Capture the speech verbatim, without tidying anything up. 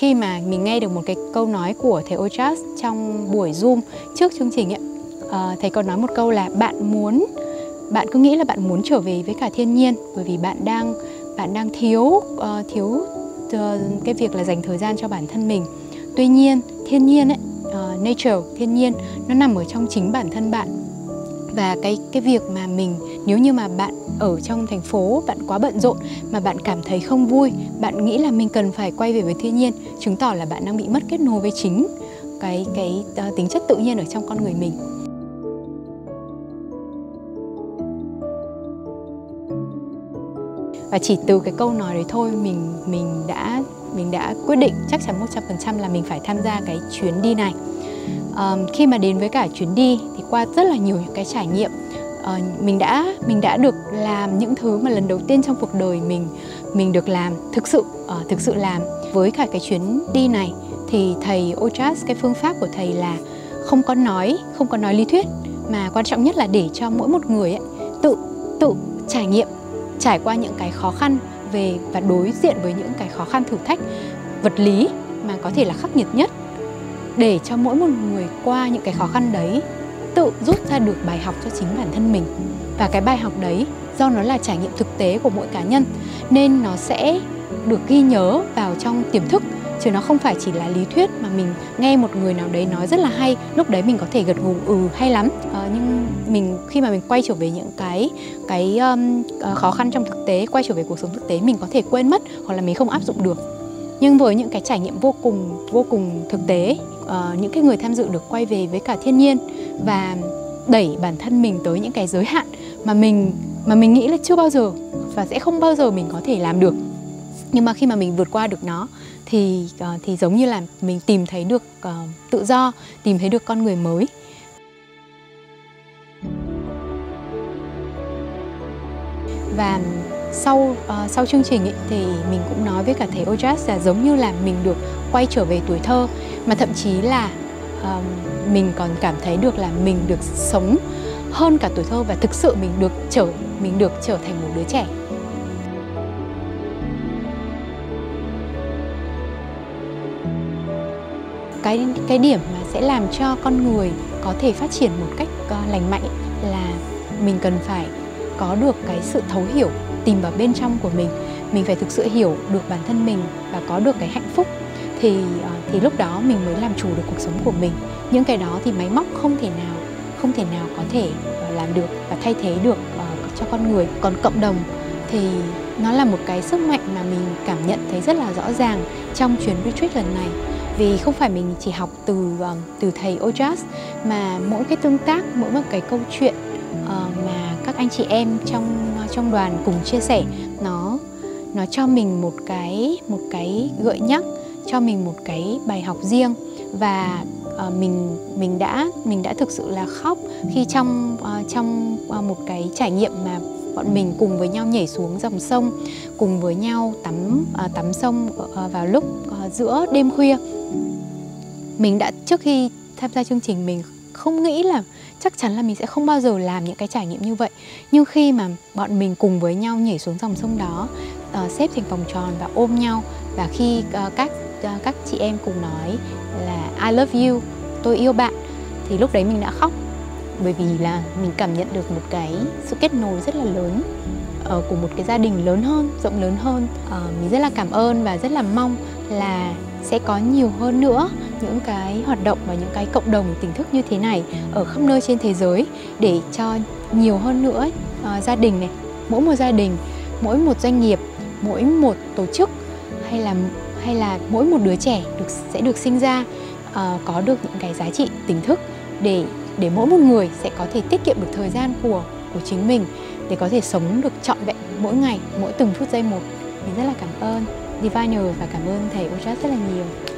khi mà mình nghe được một cái câu nói của thầy Ojas trong buổi Zoom trước chương trình ấy, uh, thầy còn nói một câu là bạn muốn, bạn cứ nghĩ là bạn muốn trở về với cả thiên nhiên, bởi vì bạn đang bạn đang thiếu uh, thiếu uh, cái việc là dành thời gian cho bản thân mình. Tuy nhiên thiên nhiên ấy, uh, nature, thiên nhiên nó nằm ở trong chính bản thân bạn. Và cái cái việc mà mình, nếu như mà bạn ở trong thành phố, bạn quá bận rộn mà bạn cảm thấy không vui, bạn nghĩ là mình cần phải quay về với thiên nhiên, chứng tỏ là bạn đang bị mất kết nối với chính cái cái uh, tính chất tự nhiên ở trong con người mình. Và chỉ từ cái câu nói đấy thôi, mình mình đã mình đã quyết định chắc chắn một trăm phần trăm là mình phải tham gia cái chuyến đi này. Um, khi mà đến với cả chuyến đi thì qua rất là nhiều những cái trải nghiệm, uh, mình đã mình đã được làm những thứ mà lần đầu tiên trong cuộc đời mình mình được làm, thực sự uh, thực sự làm. Với cả cái chuyến đi này thì thầy Ojas, cái phương pháp của thầy là không có nói không có nói lý thuyết, mà quan trọng nhất là để cho mỗi một người ấy, tự tự trải nghiệm, trải qua những cái khó khăn về và đối diện với những cái khó khăn thử thách vật lý mà có thể là khắc nghiệt nhất, để cho mỗi một người qua những cái khó khăn đấy tự rút ra được bài học cho chính bản thân mình. Và cái bài học đấy do nó là trải nghiệm thực tế của mỗi cá nhân nên nó sẽ được ghi nhớ vào trong tiềm thức, chứ nó không phải chỉ là lý thuyết mà mình nghe một người nào đấy nói rất là hay, lúc đấy mình có thể gật gù ừ hay lắm, à, nhưng mình khi mà mình quay trở về những cái cái um, khó khăn trong thực tế, quay trở về cuộc sống thực tế, mình có thể quên mất hoặc là mình không áp dụng được. Nhưng với những cái trải nghiệm vô cùng vô cùng thực tế, uh, những cái người tham dự được quay về với cả thiên nhiên và đẩy bản thân mình tới những cái giới hạn mà mình mà mình nghĩ là chưa bao giờ và sẽ không bao giờ mình có thể làm được. Nhưng mà khi mà mình vượt qua được nó thì uh, thì giống như là mình tìm thấy được uh, tự do, tìm thấy được con người mới. Và sau uh, sau chương trình ấy, thì mình cũng nói với cả thầy Ojas là giống như là mình được quay trở về tuổi thơ, mà thậm chí là uh, mình còn cảm thấy được là mình được sống hơn cả tuổi thơ và thực sự mình được trở mình được trở thành một đứa trẻ. Cái cái điểm mà sẽ làm cho con người có thể phát triển một cách uh, lành mạnh là mình cần phải có được cái sự thấu hiểu, tìm vào bên trong của mình. Mình phải thực sự hiểu được bản thân mình và có được cái hạnh phúc thì uh, thì lúc đó mình mới làm chủ được cuộc sống của mình. Những cái đó thì máy móc không thể nào không thể nào có thể uh, làm được và thay thế được uh, cho con người. Còn cộng đồng thì nó là một cái sức mạnh mà mình cảm nhận thấy rất là rõ ràng trong chuyến retreat lần này. Vì không phải mình chỉ học từ uh, từ thầy Ojas, mà mỗi cái tương tác, mỗi một cái câu chuyện uh, mà các anh chị em trong trong đoàn cùng chia sẻ, nó nó cho mình một cái một cái gợi nhắc, cho mình một cái bài học riêng. Và uh, mình mình đã mình đã thực sự là khóc khi trong uh, trong uh, một cái trải nghiệm mà bọn mình cùng với nhau nhảy xuống dòng sông, cùng với nhau tắm uh, tắm sông uh, vào lúc uh, giữa đêm khuya. Mình đã, trước khi tham gia chương trình, mình không nghĩ là chắc chắn là mình sẽ không bao giờ làm những cái trải nghiệm như vậy. Nhưng khi mà bọn mình cùng với nhau nhảy xuống dòng sông đó, uh, xếp thành vòng tròn và ôm nhau, và khi uh, các uh, các chị em cùng nói là I love you, tôi yêu bạn, thì lúc đấy mình đã khóc. Bởi vì là mình cảm nhận được một cái sự kết nối rất là lớn uh, của một cái gia đình lớn hơn, rộng lớn hơn. uh, Mình rất là cảm ơn và rất là mong là sẽ có nhiều hơn nữa những cái hoạt động và những cái cộng đồng tỉnh thức như thế này ở khắp nơi trên thế giới, để cho nhiều hơn nữa uh, gia đình này, mỗi một gia đình, mỗi một doanh nghiệp, mỗi một tổ chức, hay là hay là mỗi một đứa trẻ được sẽ được sinh ra uh, có được những cái giá trị tỉnh thức, để để mỗi một người sẽ có thể tiết kiệm được thời gian của của chính mình để có thể sống được trọn vẹn mỗi ngày, mỗi từng phút giây một. Mình rất là cảm ơn Diviner và cảm ơn thầy Ojas rất là nhiều.